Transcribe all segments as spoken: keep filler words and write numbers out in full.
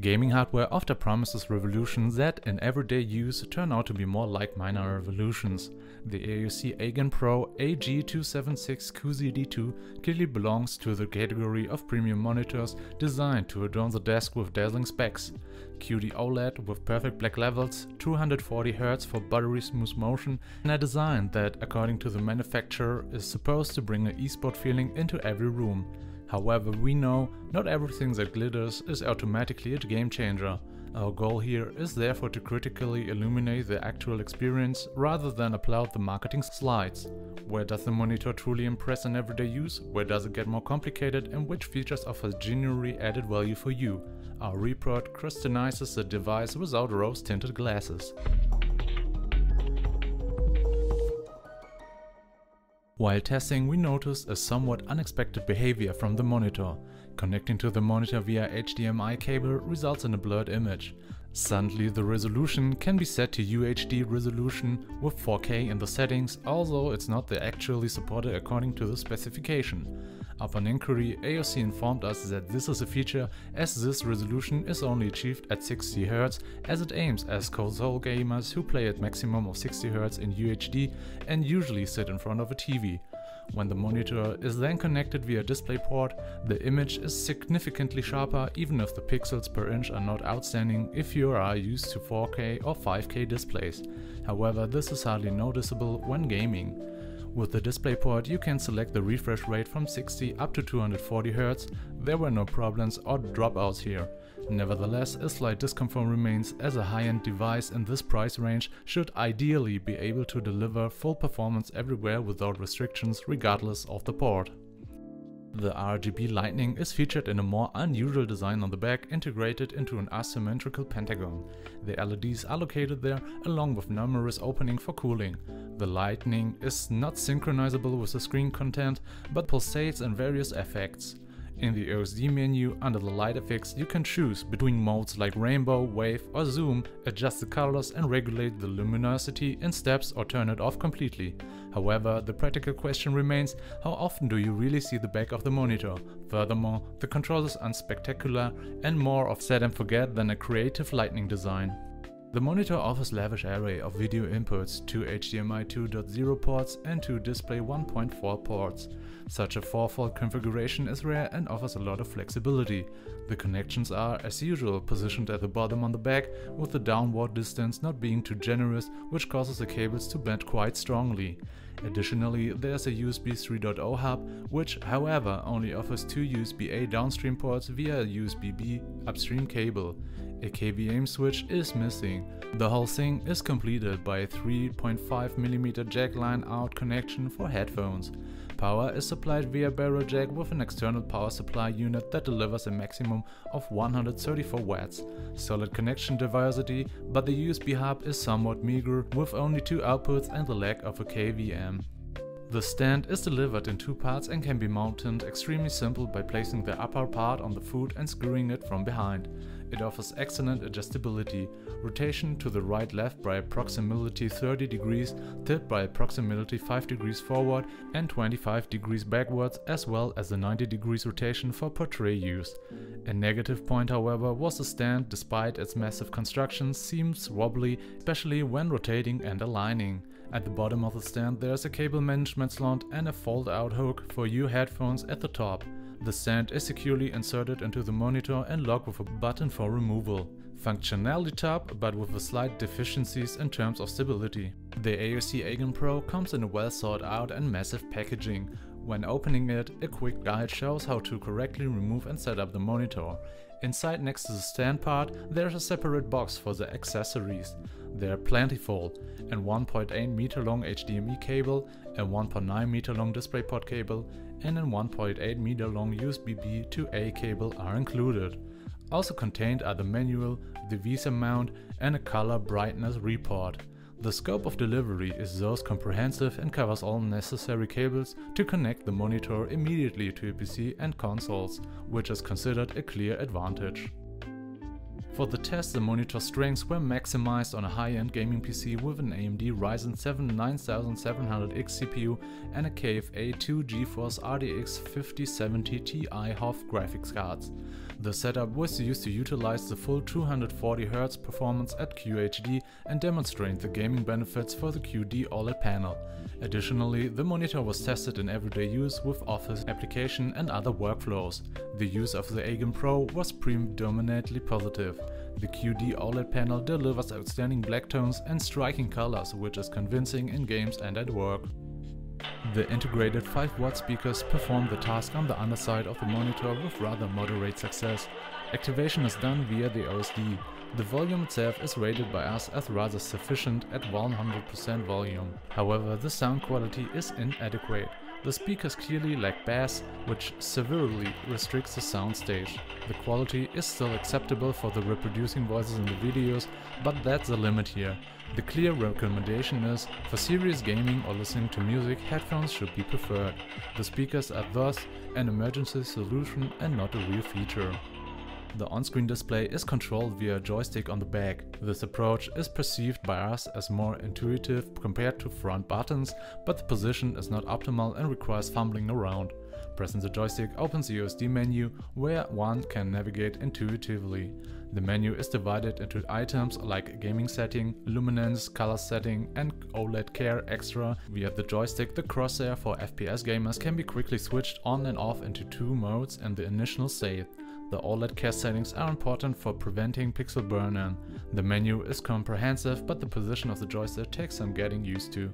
Gaming hardware often promises revolutions that, in everyday use, turn out to be more like minor revolutions. The A O C AgenPro A G two seventy-six Q Z D two clearly belongs to the category of premium monitors designed to adorn the desk with dazzling specs. Q D OLED with perfect black levels, two hundred forty hertz for buttery smooth motion, and a design that, according to the manufacturer, is supposed to bring an e-sport feeling into every room. However, we know not everything that glitters is automatically a game changer. Our goal here is therefore to critically illuminate the actual experience rather than applaud the marketing slides. Where does the monitor truly impress in everyday use? Where does it get more complicated? And which features offer genuinely added value for you? Our report crystallizes the device without rose-tinted glasses. While testing, we noticed a somewhat unexpected behavior from the monitor. Connecting to the monitor via H D M I cable results in a blurred image. Suddenly, the resolution can be set to U H D resolution with four K in the settings, although it's not the actually supported according to the specification. Upon inquiry, A O C informed us that this is a feature as this resolution is only achieved at sixty hertz, as it aims at console gamers who play at maximum of sixty hertz in U H D and usually sit in front of a T V. When the monitor is then connected via DisplayPort, the image is significantly sharper even if the pixels per inch are not outstanding if you are used to four K or five K displays. However, this is hardly noticeable when gaming. With the DisplayPort you can select the refresh rate from sixty up to two hundred forty hertz, there were no problems or dropouts here. Nevertheless, a slight discomfort remains as a high-end device in this price range should ideally be able to deliver full performance everywhere without restrictions regardless of the port. The R G B lighting is featured in a more unusual design on the back, integrated into an asymmetrical pentagon. The L E Ds are located there along with numerous openings for cooling. The lighting is not synchronizable with the screen content but pulsates in various effects. In the O S D menu under the light effects you can choose between modes like rainbow, wave or zoom, adjust the colors and regulate the luminosity in steps or turn it off completely. However, the practical question remains, how often do you really see the back of the monitor? Furthermore, the control is unspectacular and more of set and forget than a creative lighting design. The monitor offers lavish array of video inputs, two H D M I two point oh ports and two Display one point four ports. Such a four-fold configuration is rare and offers a lot of flexibility. The connections are, as usual, positioned at the bottom on the back, with the downward distance not being too generous, which causes the cables to bend quite strongly. Additionally, there's a U S B three point oh hub, which, however, only offers two U S B A downstream ports via a U S B B upstream cable. A K V M switch is missing. The whole thing is completed by a three point five millimeter jack line out connection for headphones. Power is supplied via barrel jack with an external power supply unit that delivers a maximum of one hundred thirty-four watts. Solid connection diversity, but the U S B hub is somewhat meager with only two outputs and the lack of a K V M. The stand is delivered in two parts and can be mounted extremely simple by placing the upper part on the foot and screwing it from behind. It offers excellent adjustability, rotation to the right-left by approximately thirty degrees, tilt by approximately five degrees forward and twenty-five degrees backwards, as well as a ninety degrees rotation for portrait use. A negative point, however, was the stand, despite its massive construction, seems wobbly, especially when rotating and aligning. At the bottom of the stand there is a cable management slot and a fold-out hook for your headphones at the top. The stand is securely inserted into the monitor and locked with a button for removal. Functionality top, but with a slight deficiencies in terms of stability. The A O C AgenPro comes in a well thought out and massive packaging. When opening it, a quick guide shows how to correctly remove and set up the monitor. Inside, next to the stand part, there is a separate box for the accessories. They are plentiful, and one point eight meter long H D M I cable, a one point nine meter long DisplayPort cable and a one point eight meter long U S B B to A cable are included. Also contained are the manual, the VESA mount and a color brightness report. The scope of delivery is thus comprehensive and covers all necessary cables to connect the monitor immediately to a P C and consoles, which is considered a clear advantage. For the test, the monitor strengths were maximized on a high-end gaming P C with an A M D Ryzen seven nine seven hundred X C P U and a K F A two GeForce R T X fifty seventy Ti H O F graphics cards. The setup was used to utilize the full two hundred forty hertz performance at Q H D and demonstrate the gaming benefits for the Q D OLED panel. Additionally, the monitor was tested in everyday use with office application and other workflows. The use of the AGEN Pro was predominantly positive. The Q D OLED panel delivers outstanding black tones and striking colors, which is convincing in games and at work. The integrated five watt speakers perform the task on the underside of the monitor with rather moderate success. Activation is done via the O S D. The volume itself is rated by us as rather sufficient at one hundred percent volume. However, the sound quality is inadequate. The speakers clearly lack bass, which severely restricts the soundstage. The quality is still acceptable for the reproducing voices in the videos, but that's the limit here. The clear recommendation is, for serious gaming or listening to music, headphones should be preferred. The speakers are thus an emergency solution and not a real feature. The on-screen display is controlled via a joystick on the back. This approach is perceived by us as more intuitive compared to front buttons, but the position is not optimal and requires fumbling around. Pressing the joystick opens the O S D menu, where one can navigate intuitively. The menu is divided into items like gaming setting, luminance, color setting and OLED Care Extra. Via the joystick, the crosshair for F P S gamers can be quickly switched on and off into two modes and the initial state. The OLED Care settings are important for preventing pixel burn-in. The menu is comprehensive, but the position of the joystick takes some getting used to.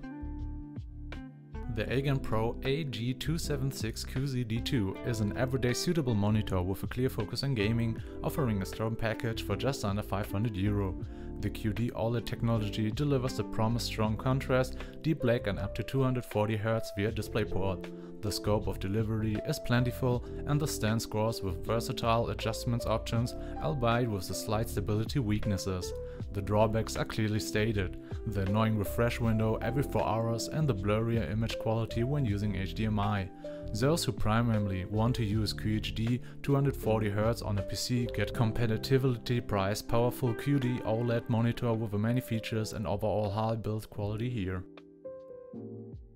The AGEN Pro A G two seventy-six Q Z D two is an everyday suitable monitor with a clear focus on gaming, offering a strong package for just under five hundred euro. The Q D OLED technology delivers the promised strong contrast, deep black and up to two hundred forty hertz via DisplayPort. The scope of delivery is plentiful and the stand scores with versatile adjustments options, albeit with the slight stability weaknesses. The drawbacks are clearly stated: the annoying refresh window every four hours and the blurrier image quality when using H D M I. Those who primarily want to use Q H D two hundred forty hertz on a P C get competitively priced powerful Q D OLED monitor with many features and overall high build quality here.